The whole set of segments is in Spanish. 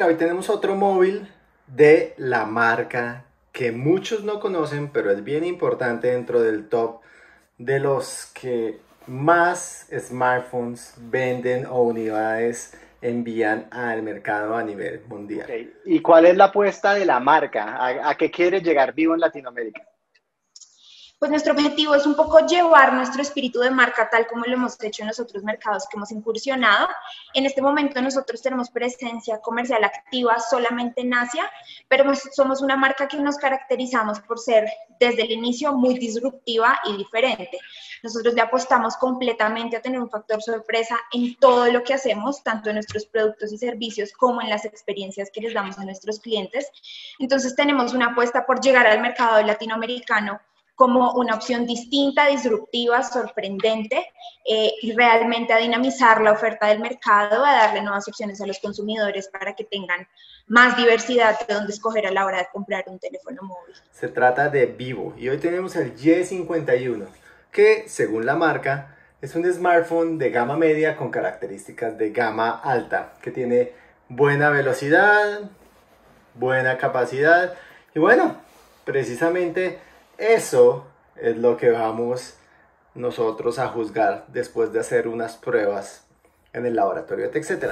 hoy tenemos otro móvil de la marca que muchos no conocen, pero es bien importante dentro del top de los que más smartphones venden o unidades envían al mercado a nivel mundial. Okay. ¿Y cuál es la apuesta de la marca? ¿A qué quiere llegar Vivo en Latinoamérica? Pues nuestro objetivo es un poco llevar nuestro espíritu de marca tal como lo hemos hecho en los otros mercados que hemos incursionado. En este momento nosotros tenemos presencia comercial activa solamente en Asia, pero somos una marca que nos caracterizamos por ser desde el inicio muy disruptiva y diferente. Nosotros le apostamos completamente a tener un factor sorpresa en todo lo que hacemos, tanto en nuestros productos y servicios como en las experiencias que les damos a nuestros clientes. Entonces tenemos una apuesta por llegar al mercado latinoamericano como una opción distinta, disruptiva, sorprendente y realmente a dinamizar la oferta del mercado, a darle nuevas opciones a los consumidores para que tengan más diversidad de dónde escoger a la hora de comprar un teléfono móvil. Se trata de Vivo y hoy tenemos el Y51, que según la marca es un smartphone de gama media con características de gama alta, que tiene buena velocidad, buena capacidad y bueno, precisamente eso es lo que vamos nosotros a juzgar después de hacer unas pruebas en el laboratorio de TechCetera.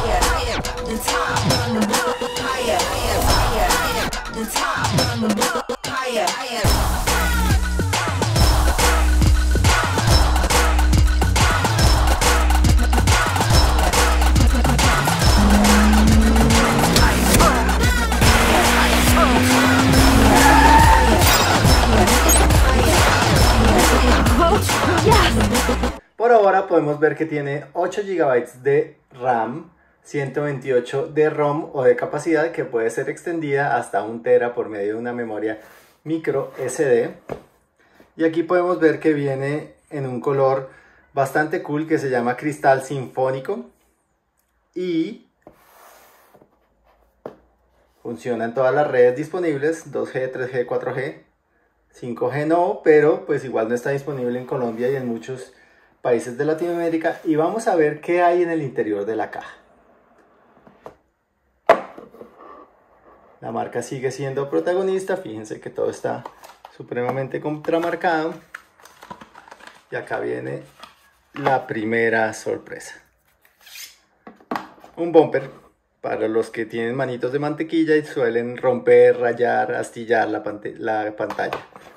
Por ahora podemos ver que tiene 8 GB de RAM, 128 de ROM o de capacidad que puede ser extendida hasta 1 TB por medio de una memoria micro SD. Y aquí podemos ver que viene en un color bastante cool que se llama cristal sinfónico y funciona en todas las redes disponibles, 2G, 3G, 4G, 5G no, pero pues igual no está disponible en Colombia y en muchos países de Latinoamérica. Y vamos a ver qué hay en el interior de la caja. La marca sigue siendo protagonista, fíjense que todo está supremamente contramarcado. Y acá viene la primera sorpresa. Un bumper para los que tienen manitos de mantequilla y suelen romper, rayar, astillar la pantalla.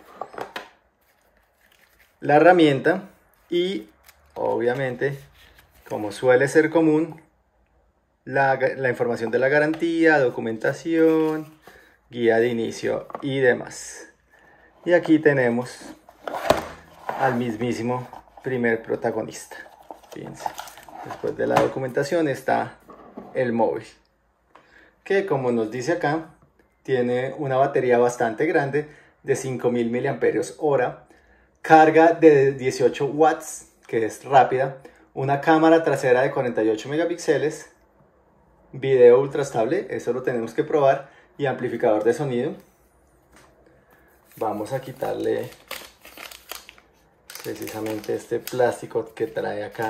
La herramienta y obviamente, como suele ser común, la información de la garantía, documentación, guía de inicio y demás. Y aquí tenemos al mismísimo primer protagonista. Fíjense, después de la documentación está el móvil, que como nos dice acá, tiene una batería bastante grande de 5000 mAh, carga de 18 watts, que es rápida, una cámara trasera de 48 megapíxeles, video ultra estable, eso lo tenemos que probar, y amplificador de sonido. Vamos a quitarle precisamente este plástico que trae acá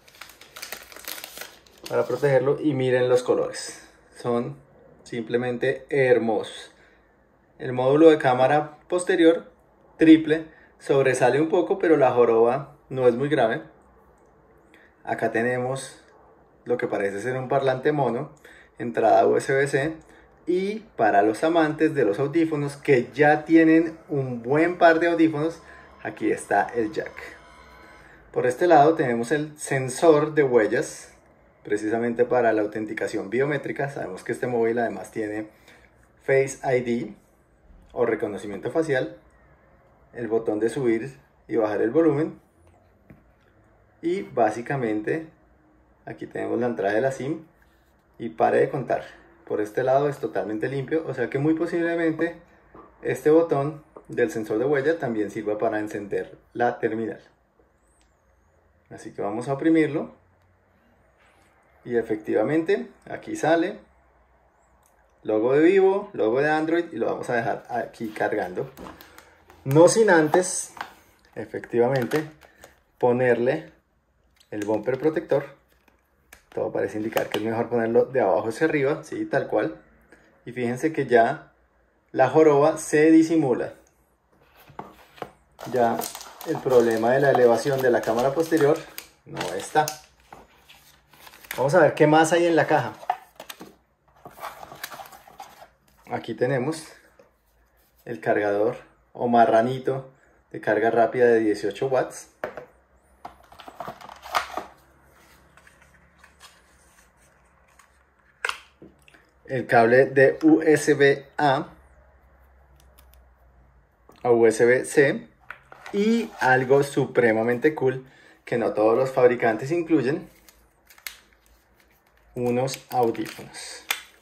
para protegerlo y miren los colores, son simplemente hermosos. El módulo de cámara posterior triple sobresale un poco, pero la joroba no es muy grave. Acá tenemos lo que parece ser un parlante mono, entrada USB-C, y para los amantes de los audífonos que ya tienen un buen par de audífonos, aquí está el jack. Por este lado tenemos el sensor de huellas, precisamente para la autenticación biométrica. Sabemos que este móvil además tiene Face ID o reconocimiento facial, el botón de subir y bajar el volumen, y básicamente aquí tenemos la entrada de la SIM y pare de contar. Por este lado es totalmente limpio, o sea que muy posiblemente este botón del sensor de huella también sirva para encender la terminal. Así que vamos a oprimirlo y efectivamente aquí sale logo de Vivo, logo de Android, y lo vamos a dejar aquí cargando. No sin antes, efectivamente, ponerle el bumper protector todo parece indicar que es mejor ponerlo de abajo hacia arriba, sí, tal cual. Y fíjense que ya la joroba se disimula. Ya el problema de la elevación de la cámara posterior no está. Vamos a ver qué más hay en la caja. Aquí tenemos el cargador o marranito de carga rápida de 18 watts. El cable de USB-A a USB-C y algo supremamente cool que no todos los fabricantes incluyen, unos audífonos.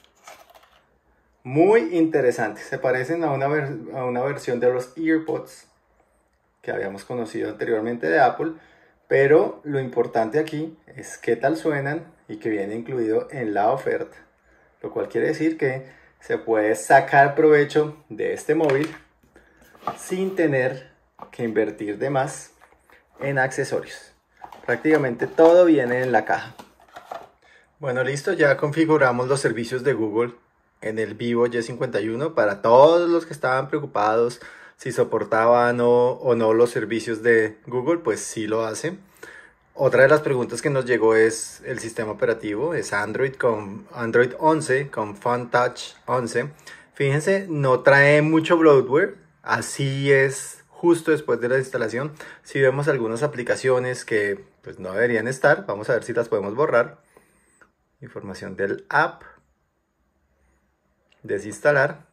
Muy interesantes, se parecen a una versión de los EarPods que habíamos conocido anteriormente de Apple, pero lo importante aquí es qué tal suenan y que viene incluido en la oferta, lo cual quiere decir que se puede sacar provecho de este móvil sin tener que invertir de más en accesorios. Prácticamente todo viene en la caja. Bueno, listo, ya configuramos los servicios de Google en el Vivo Y51 para todos los que estaban preocupados si soportaban o no los servicios de Google, pues sí lo hace. Otra de las preguntas que nos llegó es el sistema operativo, es Android 11 con Fun Touch 11. Fíjense, no trae mucho bloatware, así es justo después de la instalación. Si vemos algunas aplicaciones que pues no deberían estar, vamos a ver si las podemos borrar. Información del app, desinstalar,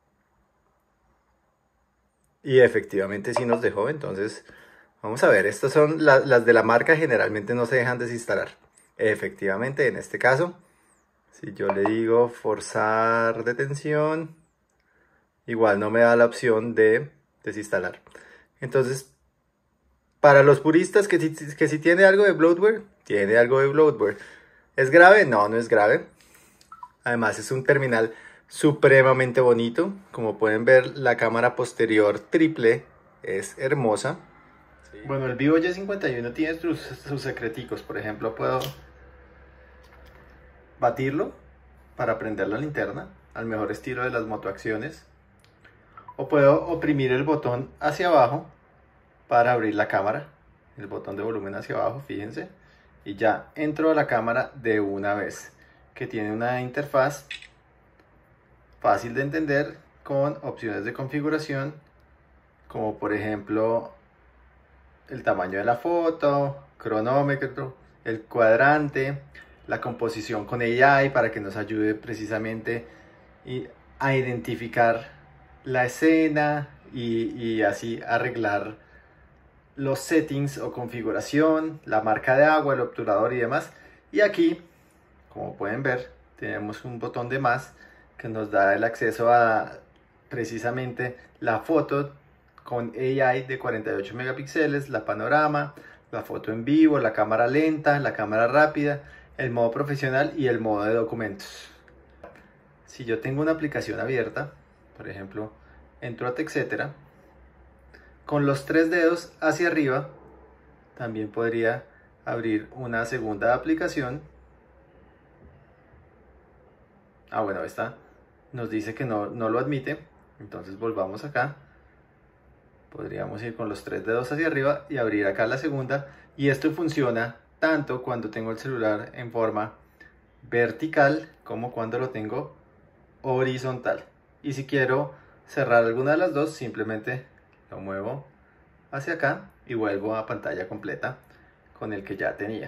y efectivamente sí nos dejó. Entonces vamos a ver, estas son las de la marca, generalmente no se dejan desinstalar. Efectivamente, en este caso, si yo le digo forzar detención, igual no me da la opción de desinstalar. Entonces, para los puristas que si tiene algo de bloatware, tiene algo de bloatware. ¿Es grave? No, no es grave. Además es un terminal supremamente bonito. Como pueden ver, la cámara posterior triple es hermosa. Sí. Bueno, el Vivo Y51 tiene sus secreticos. Por ejemplo, puedo batirlo para prender la linterna, al mejor estilo de las motoacciones. O puedo oprimir el botón hacia abajo para abrir la cámara. El botón de volumen hacia abajo, fíjense. Y ya entro a la cámara de una vez, que tiene una interfaz fácil de entender con opciones de configuración, como por ejemplo el tamaño de la foto, cronómetro, el cuadrante, la composición con AI para que nos ayude precisamente a identificar la escena y así arreglar los settings o configuración, la marca de agua, el obturador y demás. Y aquí, como pueden ver, tenemos un botón de más que nos da el acceso a precisamente la foto con AI de 48 megapíxeles, la panorama, la foto en vivo, la cámara lenta, la cámara rápida, el modo profesional y el modo de documentos. Si yo tengo una aplicación abierta, por ejemplo, entro a TechCetera, con los 3 dedos hacia arriba también podría abrir una segunda aplicación. Bueno, esta nos dice que no lo admite, entonces volvamos acá. Podríamos ir con los 3 dedos hacia arriba y abrir acá la segunda, y esto funciona tanto cuando tengo el celular en forma vertical como cuando lo tengo horizontal. Y si quiero cerrar alguna de las dos, simplemente lo muevo hacia acá y vuelvo a pantalla completa con el que ya tenía.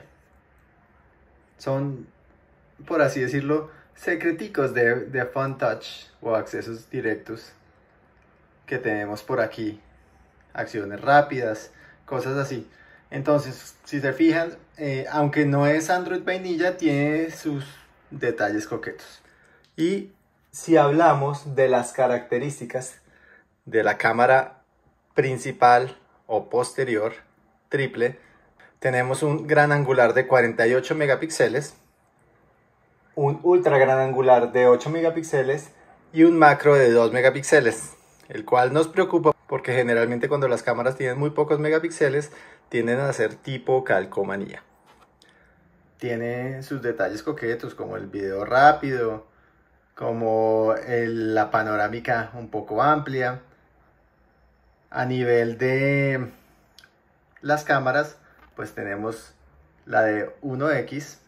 Son, por así decirlo, secreticos de Fun Touch o accesos directos que tenemos por aquí. Acciones rápidas, cosas así. Entonces, si se fijan, aunque no es Android vainilla, tiene sus detalles coquetos. Y si hablamos de las características de la cámara principal o posterior triple, tenemos un gran angular de 48 megapíxeles, un ultra gran angular de 8 megapíxeles y un macro de 2 megapíxeles, el cual nos preocupa porque generalmente cuando las cámaras tienen muy pocos megapíxeles tienden a ser tipo calcomanía. tiene sus detalles coquetos, como el video rápido, como la panorámica un poco amplia. A nivel de las cámaras, pues tenemos la de 1x,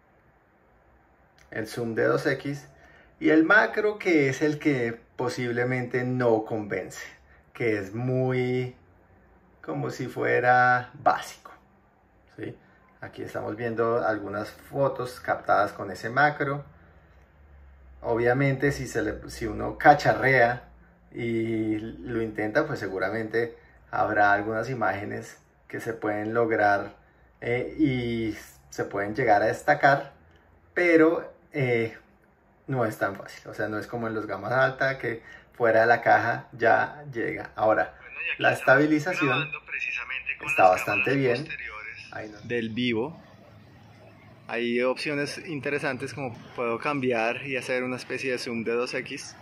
el zoom de 2x y el macro, que es el que posiblemente no convence, que es muy como si fuera básico, ¿sí? Aquí estamos viendo algunas fotos captadas con ese macro. Obviamente si uno cacharrea y lo intenta, pues seguramente habrá algunas imágenes que se pueden lograr y se pueden llegar a destacar, pero no es tan fácil. O sea, no es como en los gamas alta, que fuera de la caja ya llega. Ahora, la estabilización está bastante bien. Del vivo hay opciones interesantes, como puedo cambiar y hacer una especie de zoom de 2x.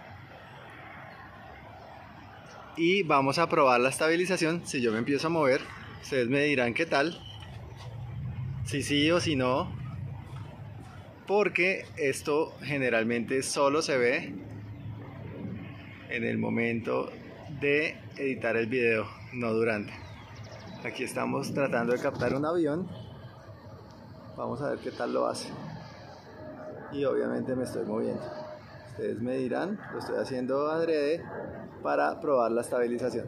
Y vamos a probar la estabilización. Si yo me empiezo a mover, ustedes me dirán qué tal, si sí o si no, porque esto generalmente solo se ve en el momento de editar el video, no durante. Aquí estamos tratando de captar un avión. Vamos a ver qué tal lo hace. Y obviamente me estoy moviendo. Ustedes me dirán, lo estoy haciendo adrede para probar la estabilización.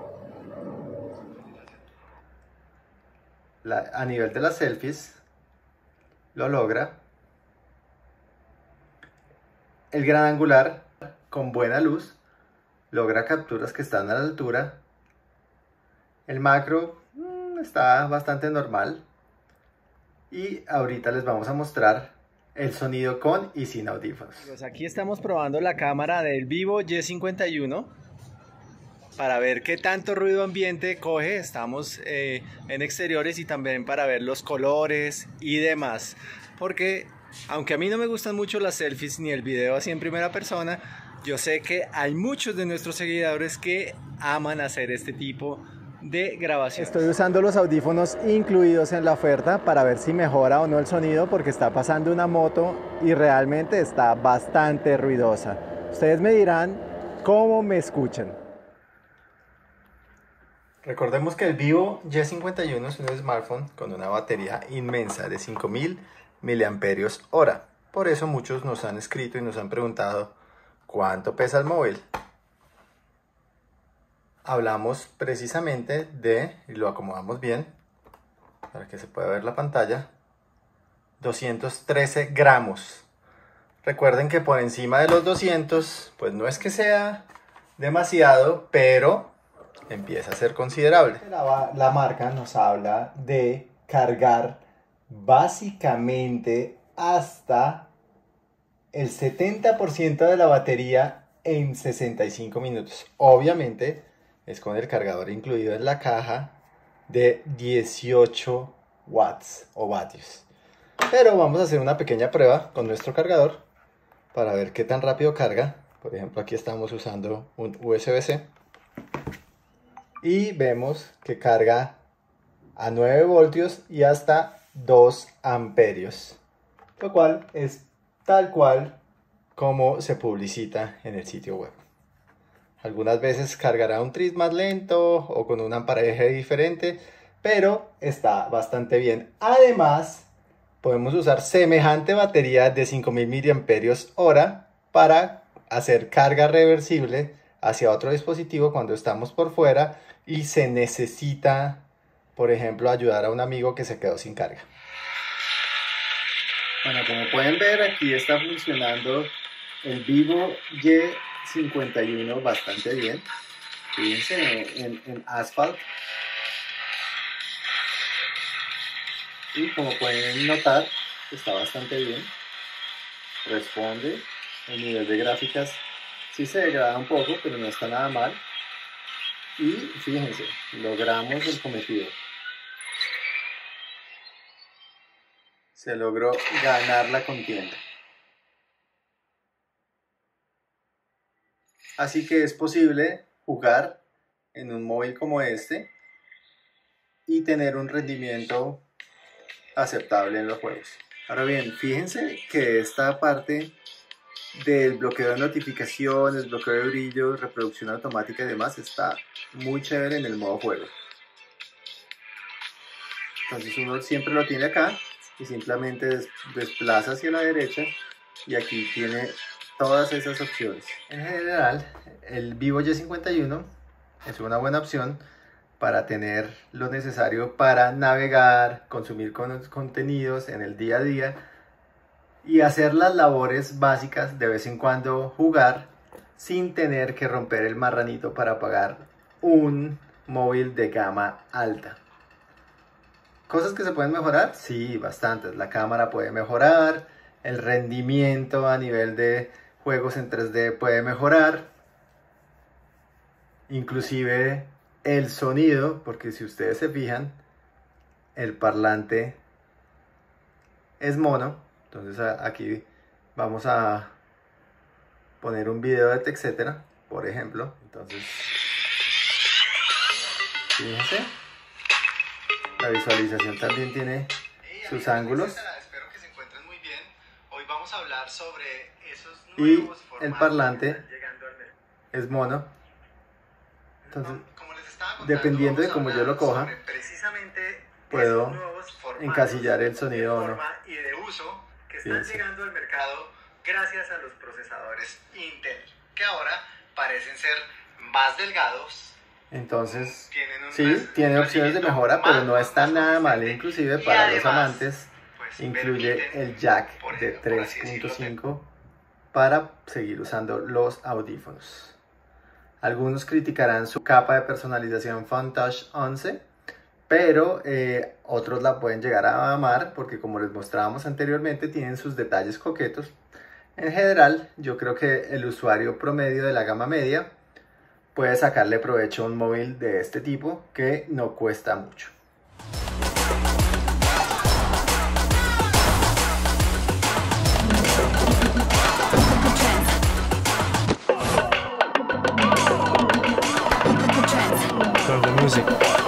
A nivel de las selfies, lo logra. El gran angular, con buena luz, logra capturas que están a la altura. El macro está bastante normal. Y ahorita les vamos a mostrar el sonido con y sin audífonos. Pues aquí estamos probando la cámara del Vivo Y51 para ver qué tanto ruido ambiente coge. Estamos en exteriores y también para ver los colores y demás. Porque aunque a mí no me gustan mucho las selfies ni el video así en primera persona, yo sé que hay muchos de nuestros seguidores que aman hacer este tipo de grabación. Estoy usando los audífonos incluidos en la oferta para ver si mejora o no el sonido, porque está pasando una moto y realmente está bastante ruidosa. Ustedes me dirán cómo me escuchan. Recordemos que el Vivo Y51 es un smartphone con una batería inmensa de 5000 mAh. Por eso muchos nos han escrito y nos han preguntado cuánto pesa el móvil. Hablamos precisamente y lo acomodamos bien para que se pueda ver la pantalla, 213 gramos. Recuerden que por encima de los 200, pues no es que sea demasiado, pero empieza a ser considerable. La marca nos habla de cargar básicamente hasta el 70% de la batería en 65 minutos. Obviamente es con el cargador incluido en la caja de 18 watts o vatios. Pero vamos a hacer una pequeña prueba con nuestro cargador para ver qué tan rápido carga. Por ejemplo, aquí estamos usando un USB-C y vemos que carga a 9 voltios y hasta 2 amperios, lo cual es tal cual como se publicita en el sitio web. Algunas veces cargará un tris más lento o con un amperaje diferente, pero está bastante bien. Además, podemos usar semejante batería de 5000 mAh para hacer carga reversible hacia otro dispositivo cuando estamos por fuera y se necesita, por ejemplo, ayudar a un amigo que se quedó sin carga. Bueno, como pueden ver, aquí está funcionando el Vivo Y51 bastante bien. Fíjense en Asphalt. Y como pueden notar, está bastante bien. Responde. El nivel de gráficas sí se degrada un poco, pero no está nada mal. Y fíjense, logramos el cometido. Se logró ganar la contienda. Así que es posible jugar en un móvil como este y tener un rendimiento aceptable en los juegos. Ahora bien, fíjense que esta parte del bloqueo de notificaciones, bloqueo de brillo, reproducción automática y demás está muy chévere en el modo juego. Entonces uno siempre lo tiene acá y simplemente desplaza hacia la derecha y aquí tiene todas esas opciones. En general, el Vivo Y51 es una buena opción para tener lo necesario para navegar, consumir contenidos en el día a día y hacer las labores básicas, de vez en cuando jugar, sin tener que romper el marranito para pagar un móvil de gama alta. ¿Cosas que se pueden mejorar? Sí, bastantes. La cámara puede mejorar, el rendimiento a nivel de juegos en 3D puede mejorar, inclusive el sonido, porque si ustedes se fijan, el parlante es mono. Entonces aquí vamos a poner un video de TechCetera, por ejemplo. Entonces, fíjense, la visualización también tiene sus ángulos. Espero que se encuentren muy bien. Hoy vamos a hablar sobre esos Y nuevos formatos el parlante que están llegando al mercado. es mono. Entonces, Como les estaba contando, dependiendo de vamos a cómo yo hablar lo coja, sobre precisamente puedo esos nuevos formatos encasillar el sonido de o no. forma y de uso que están Fíjense. llegando al mercado gracias a los procesadores Intel, que ahora parecen ser más delgados. Entonces, Tienen un sí, tiene opciones de mejora, pero no está nada mal. consistente. Inclusive Y para los además, amantes, pues, incluye permiten, el jack por de así decirlo, 3.5 para seguir usando los audífonos. Algunos criticarán su capa de personalización PhoneTouch 11, pero otros la pueden llegar a amar porque, como les mostrábamos anteriormente, tienen sus detalles coquetos. En general, yo creo que el usuario promedio de la gama media puede sacarle provecho a un móvil de este tipo que no cuesta mucho. From the music.